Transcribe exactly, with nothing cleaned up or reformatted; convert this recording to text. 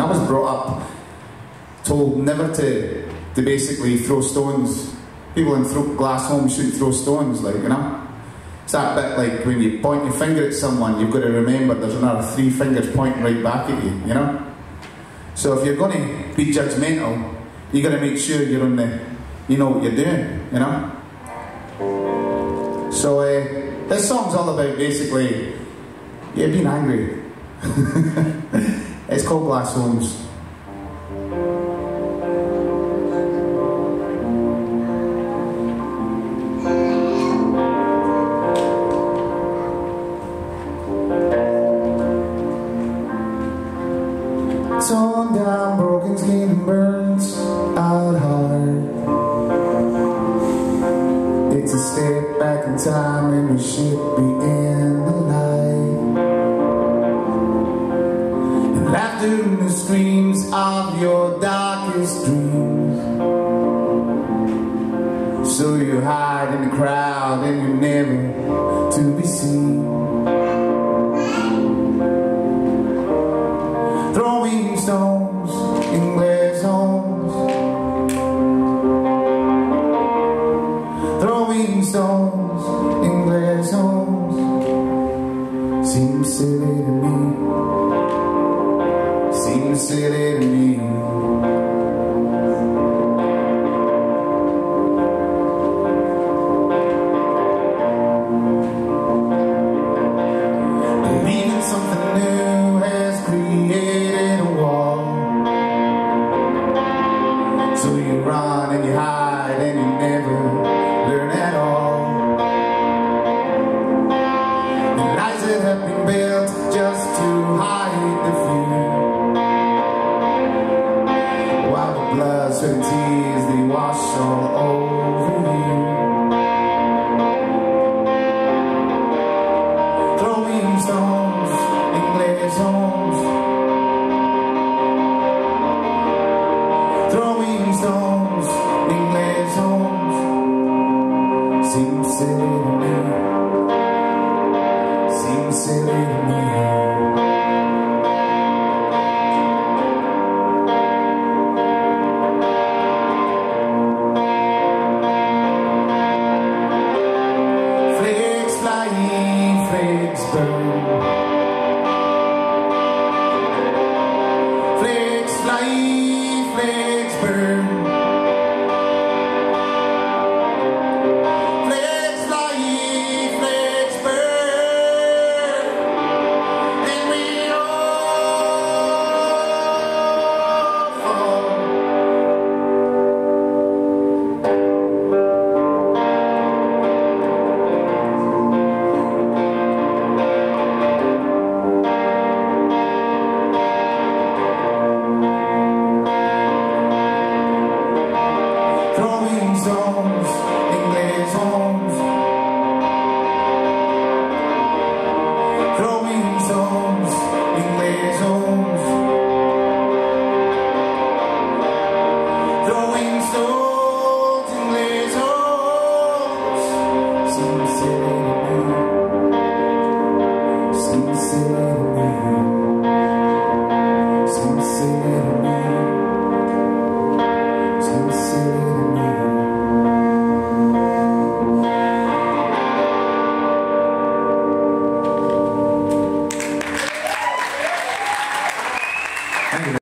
was brought up, told never to, to basically throw stones. People in throw, glass homes shouldn't throw stones, like, you know? It's that bit like when you point your finger at someone, you've got to remember there's another three fingers pointing right back at you, you know? So if you're going to be judgmental, you got to make sure you're on the, you know what you're doing, you know? So uh, this song's all about basically, yeah, being angry. It's called Glass Homes. Torn down, broken skin burns out hard. It's a step back in time and we should be in the light. And laughter in the screams of your darkest dreams. So you hide in the crowd and you're never to be seen. Throwing stones in glass homes. Throwing stones in glass homes. Seems silly to me. Seems silly to me. Believing something new has created a wall. So you run and you hide and you never learn at all. And lies that have been built just to hide the fear. While the blood, sweat and tears, they wash all over you. Throwing stones in glass homes. Throwing stones in glass homes. Seems silly to me. Seems silly to me. Flakes fly, flakes burn. Flakes fly, flakes burn. Flakes fly, flakes burn. And we all fall. Throwing stones in glass homes. Throwing stones in glass homes. Throwing stones in glass homes. Seems silly to me. Seems silly to me. Seems silly to me. Seems silly to me. Thank you.